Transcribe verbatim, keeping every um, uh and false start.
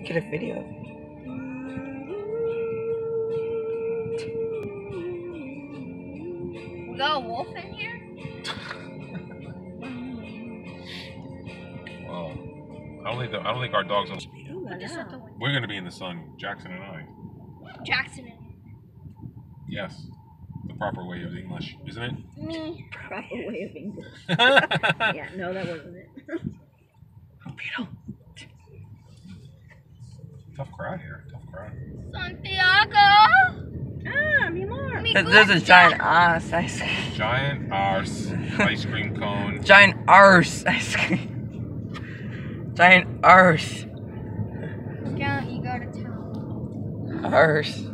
Get a video of it. We got a wolf in here? Well, I don't think the, I don't think our dogs will. Ooh, We're gonna be in the sun, Jackson and I. Jackson and Yes, the proper way of English, isn't it? me. Proper way of English. Yeah, no, that wasn't it. Beetle. Tough crowd here. Tough crowd. Santiago. Ah, mi amor. Mi There's a gusta. giant Arss ice cream. Giant Arss ice cream cone. Giant Arss ice cream. Giant Arss. Scout, you go to town. Arss.